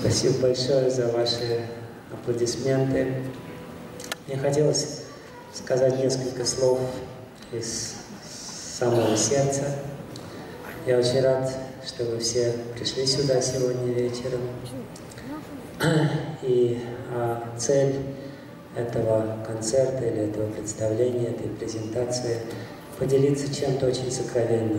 Спасибо большое за ваши аплодисменты. Мне хотелось сказать несколько слов из самого сердца. Я очень рад, что вы все пришли сюда сегодня вечером. И цель этого концерта или этого представления, этой презентации — поделиться чем-то очень сокровенным.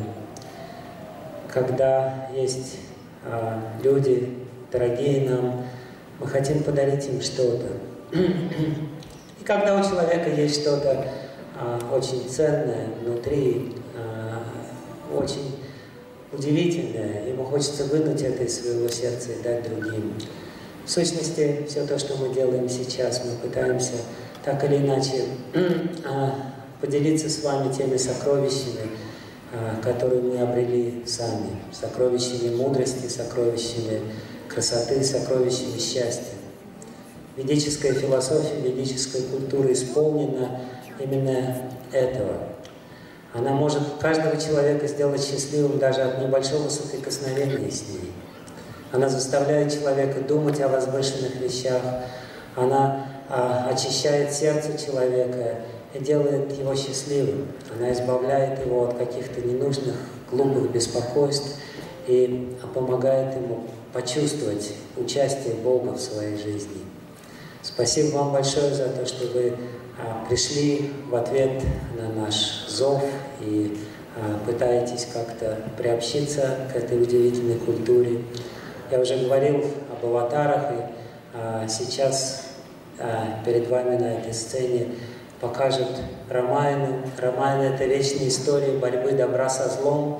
Когда есть люди, дорогие нам, мы хотим подарить им что-то. И когда у человека есть что-то очень ценное внутри, очень удивительное, ему хочется вынуть это из своего сердца и дать другим. В сущности, все то, что мы делаем сейчас, мы пытаемся так или иначе поделиться с вами теми сокровищами, которые мы обрели сами, сокровищами мудрости, сокровищами красоты, сокровищами счастья. Ведическая философия, ведическая культура исполнена именно этого. Она может каждого человека сделать счастливым даже от небольшого соприкосновения с ней. Она заставляет человека думать о возвышенных вещах, она очищает сердце человека и делает его счастливым. Она избавляет его от каких-то ненужных, глупых беспокойств и помогает ему почувствовать участие Бога в своей жизни. Спасибо вам большое за то, что вы пришли в ответ на наш зов и пытаетесь как-то приобщиться к этой удивительной культуре. Я уже говорил об аватарах, и сейчас перед вами на этой сцене покажут Рамаяну. Рамаяна — это вечная история борьбы добра со злом,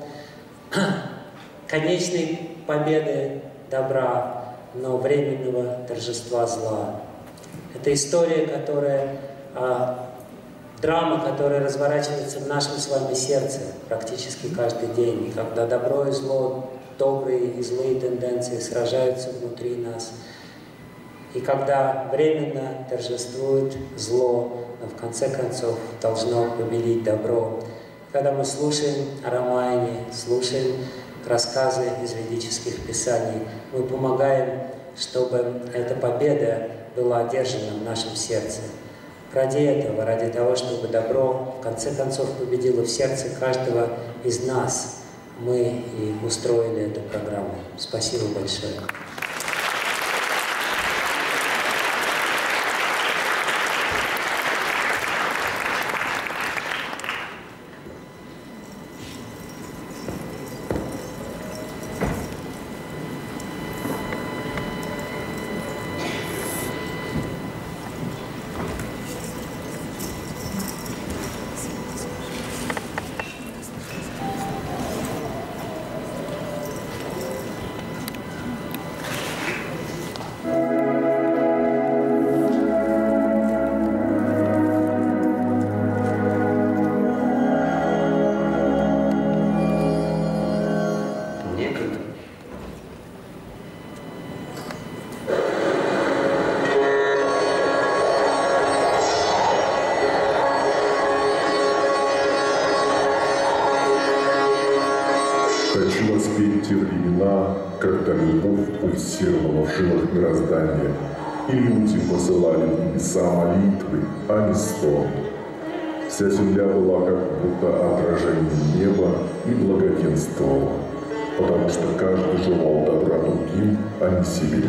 конечной победы добра, но временного торжества зла. Это история, драма, которая разворачивается в нашем с вами сердце практически каждый день, когда добро и зло, добрые и злые тенденции сражаются внутри нас. И когда временно торжествует зло, но в конце концов должно победить добро. Когда мы слушаем о Рамаяне, слушаем рассказы из ведических писаний, мы помогаем, чтобы эта победа была одержана в нашем сердце. Ради этого, ради того, чтобы добро в конце концов победило в сердце каждого из нас, мы и устроили эту программу. Спасибо большое. Хочу воспеть те времена, когда любовь пульсировала в жилах мироздания, и люди посылали в небеса молитвы, а не стон. Вся земля была как будто отражением неба и благоденствовала, потому что каждый желал добра другим, а не себе.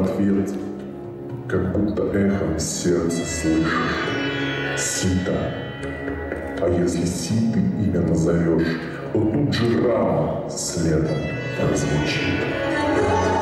ответ, как будто эхом сердце слышишь. Сита. А если Ситы имя назовешь, то тут же Рама следом прозвучит.